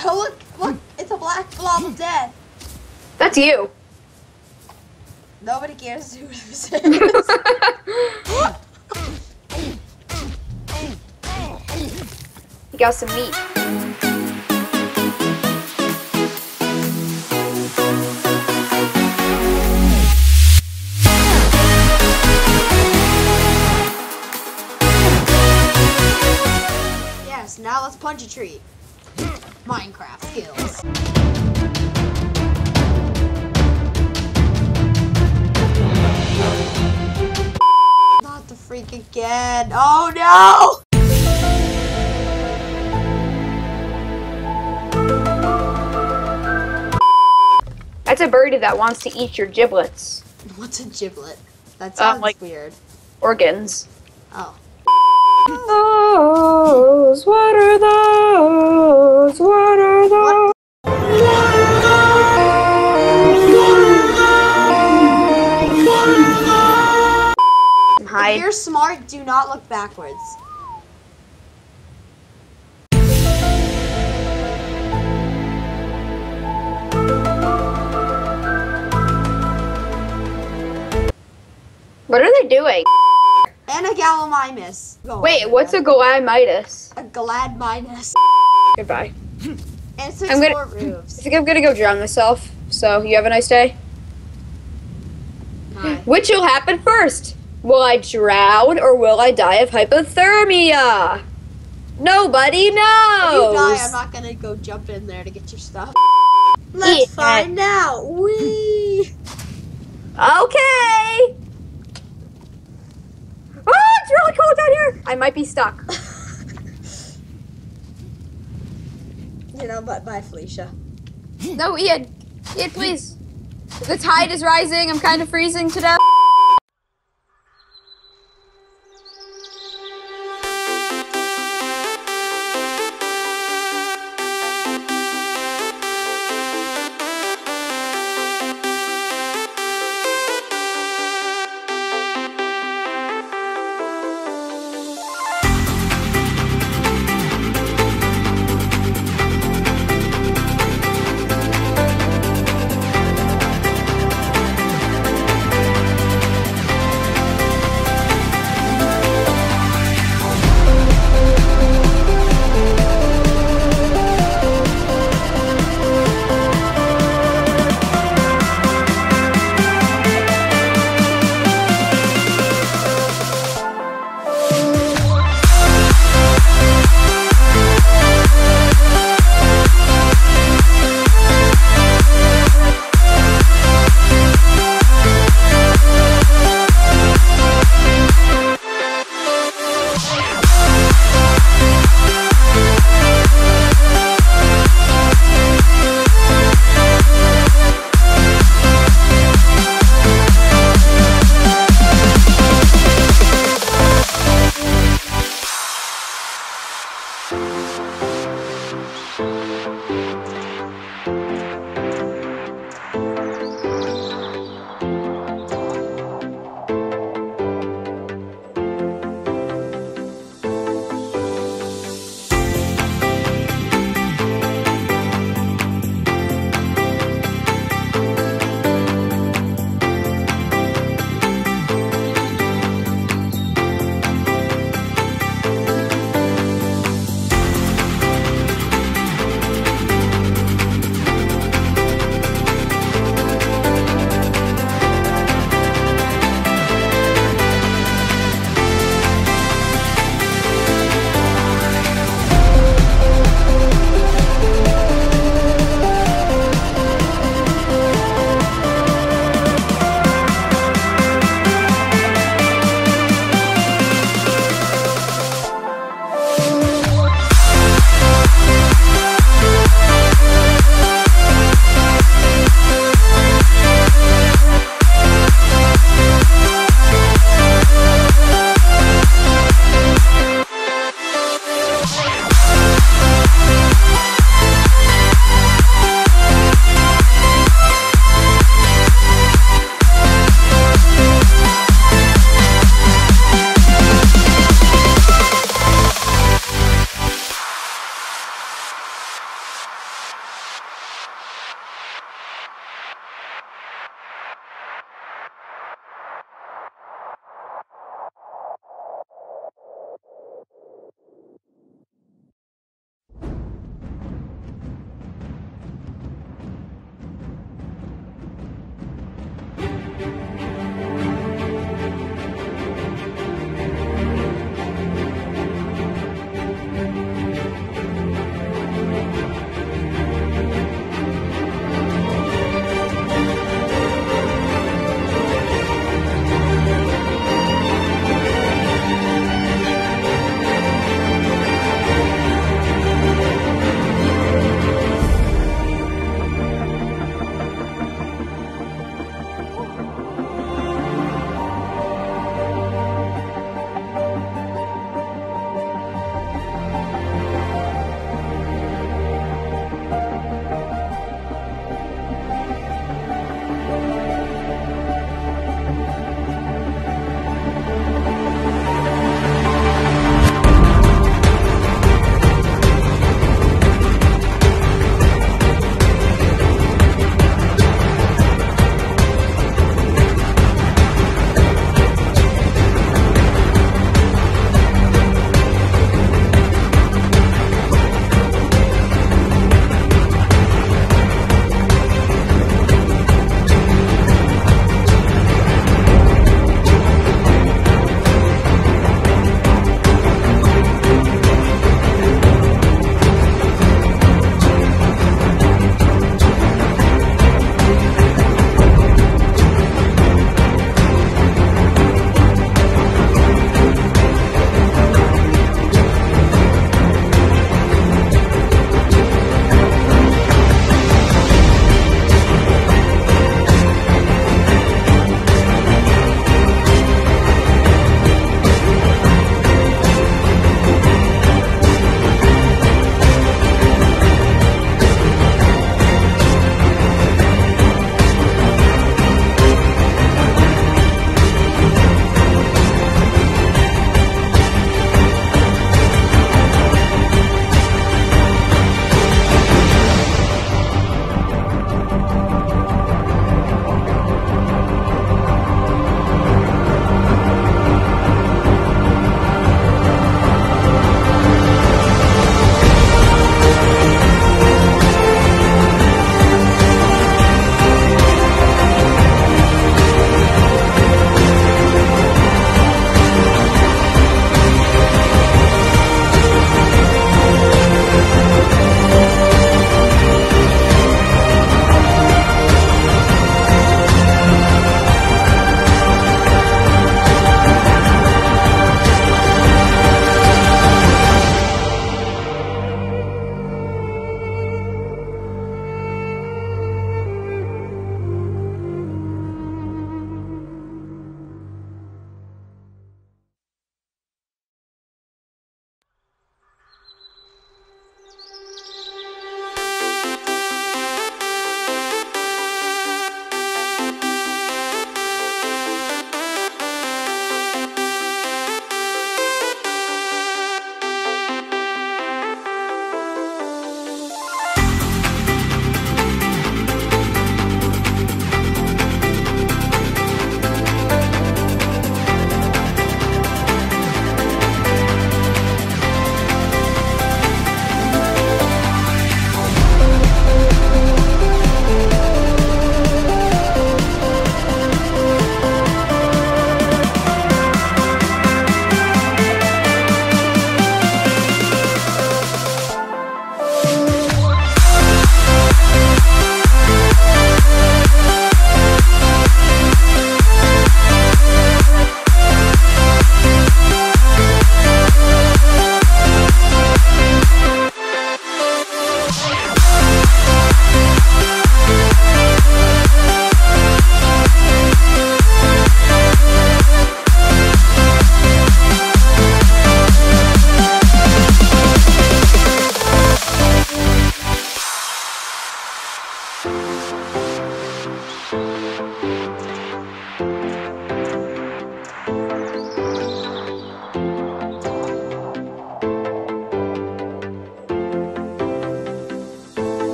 Oh, look, it's a black blob of death. That's you. Nobody cares who this is. You got some meat. Yes, now let's punch a tree. Minecraft skills. Not the freak again. Oh no! That's a birdie that wants to eat your giblets. What's a giblet? That sounds like weird. organs. Oh. Those, what are those? What are those? If you're smart, do not look backwards. What are they doing? And a Giladmimus. Wait, what's a Giladmimus? A Giladmimus. Goodbye. And 6 more roofs. I think I'm gonna go drown myself. So, you have a nice day. Hi. Which will happen first? Will I drown or will I die of hypothermia? Nobody knows. If you die, I'm not gonna go jump in there to get your stuff. Let's find out. Whee! Okay. Oh, it's really cold down here. I might be stuck. You know, but bye, Felicia. No, Ian. Ian, please. The tide is rising. I'm kind of freezing to death.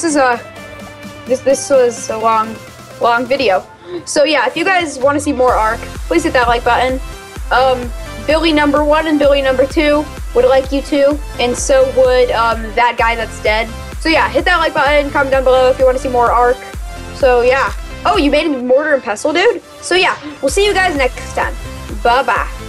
is this was a long video. So yeah, if you guys want to see more ARK, please hit that like button. Billy number 1 and Billy number 2 would like you to, and so would that guy that's dead. So yeah, hit that like button, comment down below if you want to see more ARK. So yeah. Oh, you made a mortar and pestle, dude? So yeah, we'll see you guys next time. Bye-bye.